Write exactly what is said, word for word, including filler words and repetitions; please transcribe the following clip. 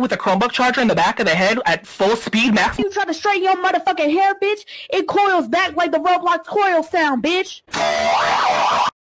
with a Chromebook charger in the back of the head at full speed, max. You try to straighten your motherfucking hair, bitch? It coils back like the Roblox coil sound, bitch.